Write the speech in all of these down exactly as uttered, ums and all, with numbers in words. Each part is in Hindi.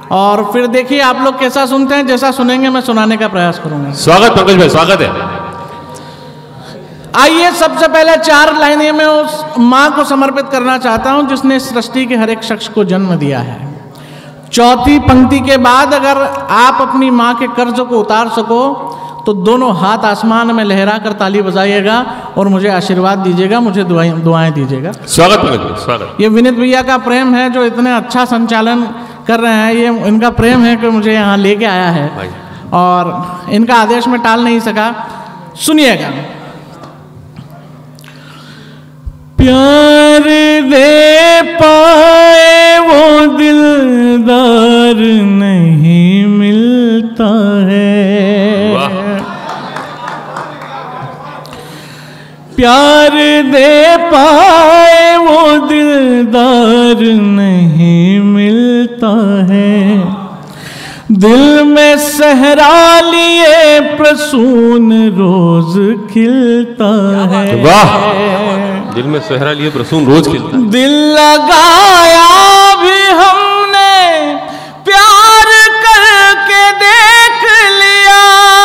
और फिर देखिए आप लोग कैसा सुनते हैं, जैसा सुनेंगे मैं सुनाने का प्रयास करूंगा। स्वागत पंकज भाई, स्वागत है। आइए सबसे पहले चार लाइनें मैं उस माँ को समर्पित करना चाहता हूं जिसने इस सृष्टि के हर एक शख्स को जन्म दिया है। चौथी पंक्ति के बाद अगर आप अपनी माँ के कर्ज को उतार सको तो दोनों हाथ आसमान में लहरा कर ताली बजाइएगा और मुझे आशीर्वाद दीजिएगा, मुझे दुआएं दुआएं दीजिएगा। स्वागत पंकज, स्वागत। ये विनीत भैया का प्रेम है जो इतने अच्छा संचालन कर रहे हैं। ये इनका प्रेम है कि मुझे यहाँ लेके आया है और इनका आदेश में टाल नहीं सका। सुनिएगा। प्यार दे पाए वो दिलदार नहीं मिलता है, प्यार दे पाए वो दिलदार नहीं मिलता है, दिल में सहरा लिए प्रसून रोज खिलता है। वाह, दिल में सहरा लिए प्रसून रोज खिलता है। दिल लगाया भी हमने प्यार करके देख लिया,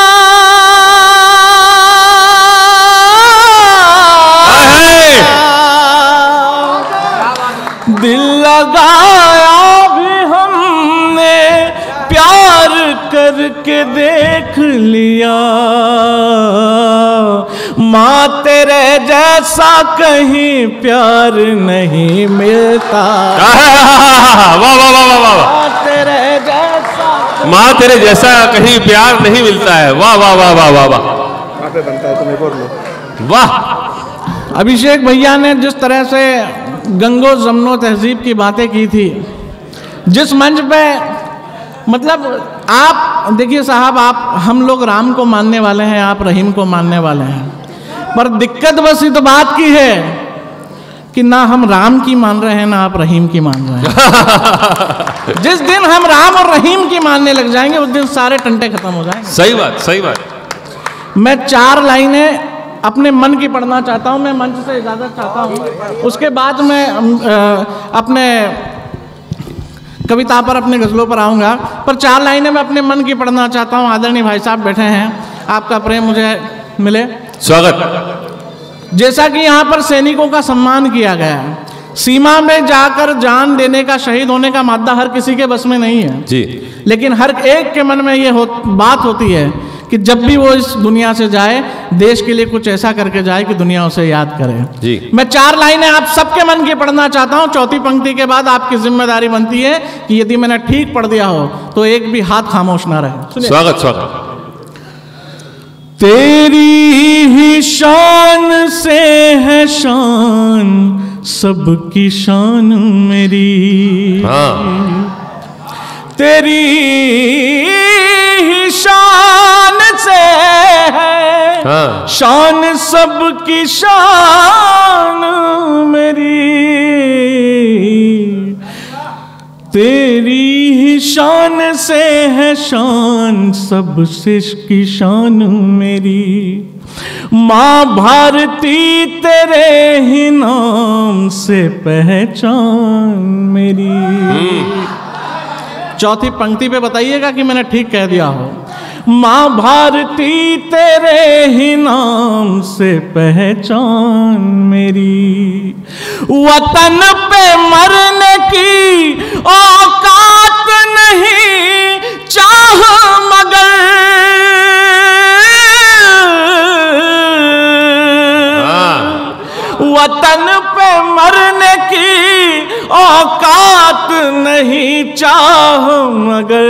दिल लगाया भी हमने प्यार करके देख लिया, माँ तेरे जैसा कहीं प्यार नहीं मिलता। वाह वाह वाह वाह वाह। माँ तेरे जैसा माँ तेरे जैसा कहीं प्यार नहीं मिलता है। वाह वाह वाह वाह वाह वाह। बनता है तुम्हें बोल लो। वाह। अभिषेक भैया ने जिस तरह से गंगो जमनो तहजीब की बातें की थी, जिस मंच पे, मतलब आप देखिए साहब, आप हम लोग राम को मानने वाले हैं, आप रहीम को मानने वाले हैं, पर दिक्कत बस इस बात की है कि ना हम राम की मान रहे हैं ना आप रहीम की मान रहे हैं। जिस दिन हम राम और रहीम की मानने लग जाएंगे उस दिन सारे टंटे खत्म हो जाएंगे। सही बात, सही बात। मैं चार लाइनें अपने मन की पढ़ना चाहता हूं, मैं मंच से इजाजत चाहता हूं, उसके बाद मैं अपने कविता पर, अपने गजलों पर आऊंगा, पर चार लाइनें मैं अपने मन की पढ़ना चाहता हूं। आदरणीय भाई साहब बैठे हैं, आपका प्रेम मुझे मिले। स्वागत। जैसा कि यहाँ पर सैनिकों का सम्मान किया गया है, सीमा में जाकर जान देने का, शहीद होने का मादा हर किसी के बस में नहीं है जी, लेकिन हर एक के मन में ये हो, बात होती है कि जब भी वो इस दुनिया से जाए देश के लिए कुछ ऐसा करके जाए कि दुनिया उसे याद करे जी। मैं चार लाइनें आप सबके मन की पढ़ना चाहता हूं। चौथी पंक्ति के बाद आपकी जिम्मेदारी बनती है कि यदि मैंने ठीक पढ़ दिया हो तो एक भी हाथ खामोश ना रहे। स्वागत, स्वागत। तेरी ही शान से है शान सबकी शान मेरी, हाँ। तेरी ही शान से है हाँ। शान सबकी शान मेरी, तेरी ही शान से है शान सबसे की शान मेरी, माँ भारती तेरे ही नाम से पहचान मेरी। चौथी पंक्ति पे बताइएगा कि मैंने ठीक कह दिया हो। माँ भारती तेरे ही नाम से पहचान मेरी, वतन पे मरने की औकात नहीं चाह मगर, वतन पे मरने की औकात नहीं चाह मगर,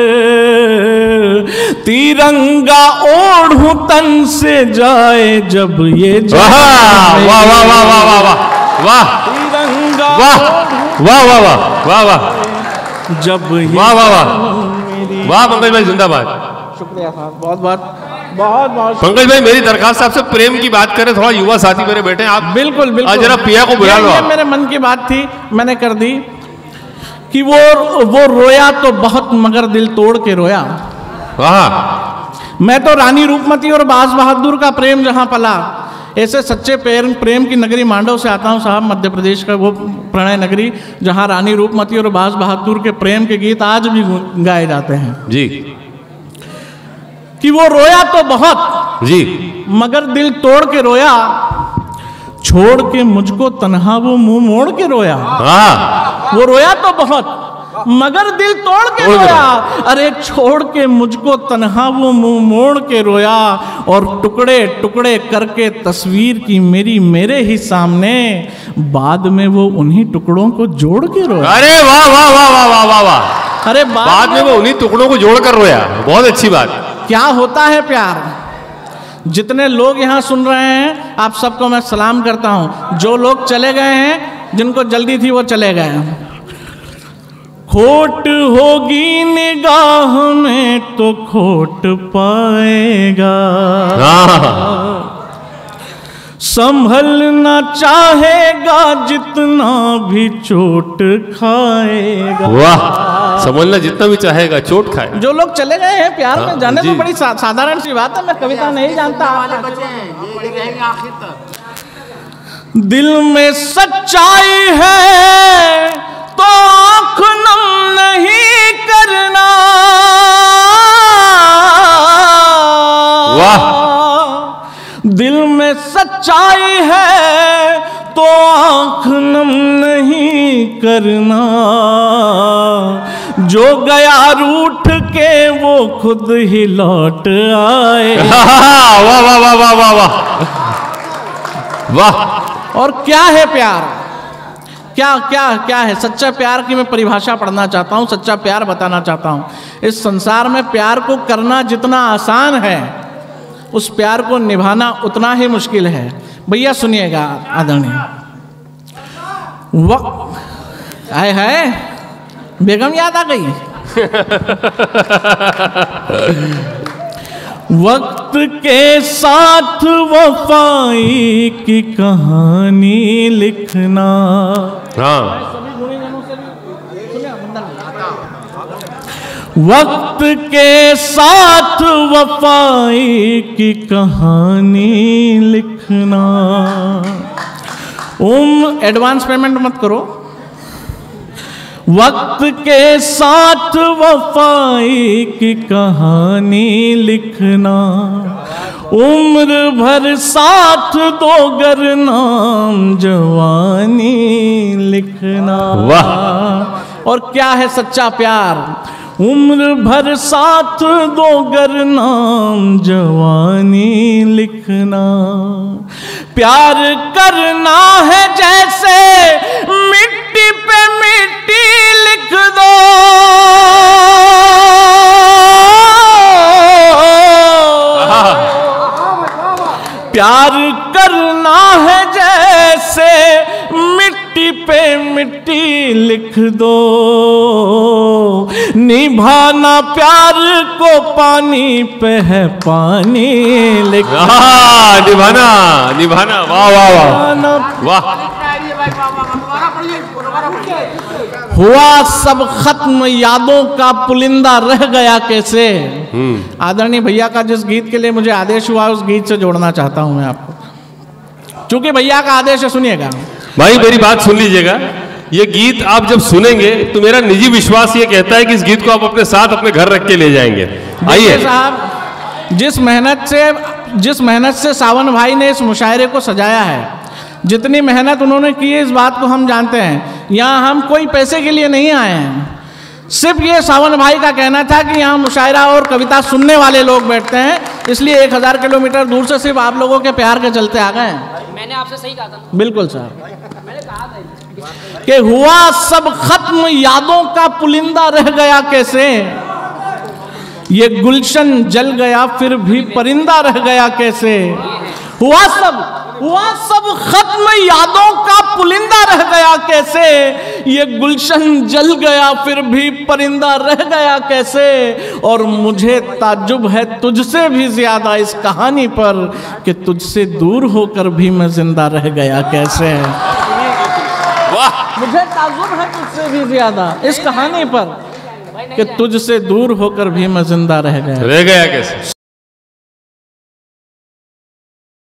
तिरंगा ओढ़ूं तन से जाए जब ये वाह वाह वाह वाह वाह वाह वाह वाह, तिरंगा वाह वाह वाह वाह वाह वाह, जब वाह वाह वाह वाह। पंकज भाई जिंदाबाद। शुक्रिया साहब, बहुत बहुत बहुत बहुत। पंकज भाई मेरी दरखास्त आपसे प्रेम की बात करें, थोड़ा युवा साथी मेरे बैठे हैं, आप बिल्कुल बिल्कुल आज जरा पिया को बुला लो। मेरे मन की बात थी, मैंने कर दी कि वो वो रोया तो बहुत मगर दिल तोड़ के रोया। वाह। मैं तो रानी रूपमती और बाज बहादुर का प्रेम जहां पला, ऐसे सच्चे प्रेम प्रेम की नगरी मांडव से आता हूँ साहब, मध्य प्रदेश का वो प्रणय नगरी जहाँ रानी रूपमती और बाज बहादुर के प्रेम के गीत आज भी गाए जाते हैं जी। कि वो रोया तो बहुत जी, मगर दिल तोड़ के रोया, छोड़ के मुझको तन्हा वो मुंह मोड़ के रोया। हाँ, वो रोया तो बहुत मगर दिल तोड़ के रोया, अरे छोड़ के मुझको तन्हा वो मुंह मोड़ के रोया, और टुकड़े टुकड़े करके तस्वीर की मेरी मेरे ही सामने, बाद में वो उन्हीं टुकड़ों को जोड़ के रोया। अरे वाह वाह वाह वाह वाह वाह वाह। अरे बाद में वो उन्हीं टुकड़ों को जोड़ कर रोया, बहुत अच्छी बात। क्या होता है प्यार? जितने लोग यहाँ सुन रहे हैं आप सबको मैं सलाम करता हूँ। जो लोग चले गए हैं, जिनको जल्दी थी वो चले गए। खोट होगी निगाह में तो खोट पाएगा, संभलना चाहेगा जितना भी चोट खाएगा। वाह, संभलना जितना भी चाहेगा चोट खाएगा। जो लोग चले गए हैं प्यार में जाने जी। तो बड़ी सा, साधारण सी बात है, मैं कविता नहीं जानता। दिल में सच्चाई है तो आँख नम नहीं करना, वाह। दिल में सच्चाई है तो आँख नम नहीं करना, जो गया रूठ के वो खुद ही लौट आए। वाह वाह वाह वाह वाह वाह वाह। और क्या है प्यार? क्या क्या क्या है सच्चा प्यार की मैं परिभाषा पढ़ना चाहता हूँ, सच्चा प्यार बताना चाहता हूँ। इस संसार में प्यार को करना जितना आसान है, उस प्यार को निभाना उतना ही मुश्किल है। भैया सुनिएगा आदरणीय, वक्त आए है बेगम याद आ गई। वक्त के साथ वफाई की कहानी लिखना। हाँ, वक्त के साथ वफाई की कहानी लिखना। उम एडवांस पेमेंट मत करो। वक्त के साथ वफाई की कहानी लिखना, उम्र भर साथ दो गर नाम जवानी लिखना। वाह। और क्या है सच्चा प्यार? उम्र भर साथ दो गर नाम जवानी लिखना। प्यार करना है जैसे मिट्टी पे मिट्टी लिख दो, प्यार करना है जैसे मिट्टी पे मिट्टी लिख दो, निभाना प्यार को पानी पे है पानी लिख दो। हाँ, निभाना निभाना। वाह वाह वाह वाह। हुआ सब खत्म यादों का पुलिंदा रह गया कैसे। आदरणीय भैया का जिस गीत के लिए मुझे आदेश हुआ उस गीत से जोड़ना चाहता हूं मैं आपको, क्योंकि भैया का आदेश है। सुनिएगा भाई, मेरी बात सुन लीजिएगा। ये गीत आप जब सुनेंगे तो मेरा निजी विश्वास ये कहता है कि इस गीत को आप अपने साथ अपने घर रख के ले जाएंगे। आइए साहब, जिस मेहनत से जिस मेहनत से सावन भाई ने इस मुशायरे को सजाया है, जितनी मेहनत उन्होंने की है, इस बात को हम जानते हैं। यहाँ हम कोई पैसे के लिए नहीं आए हैं, सिर्फ ये सावन भाई का कहना था कि यहाँ मुशायरा और कविता सुनने वाले लोग बैठते हैं, इसलिए एक हजार किलोमीटर दूर से सिर्फ आप लोगों के प्यार के चलते आ गए हैं। मैंने आपसे सही कहा था। बिल्कुल सर, मैंने कहा था कि हुआ सब खत्म यादों का पुलिंदा रह गया कैसे, ये गुलशन जल गया फिर भी परिंदा रह गया कैसे। हुआ सब हुआ सब खत्म यादों का पुलिंदा रह गया कैसे, ये गुलशन जल गया फिर भी परिंदा रह गया कैसे। और मुझे ताज्जुब है तुझसे भी ज्यादा इस कहानी पर कि तुझसे दूर होकर भी मैं जिंदा रह गया कैसे। वाह। मुझे ताज्जुब है तुझसे भी ज्यादा इस कहानी पर कि तुझसे दूर होकर भी मैं जिंदा रह गया रह गया कैसे।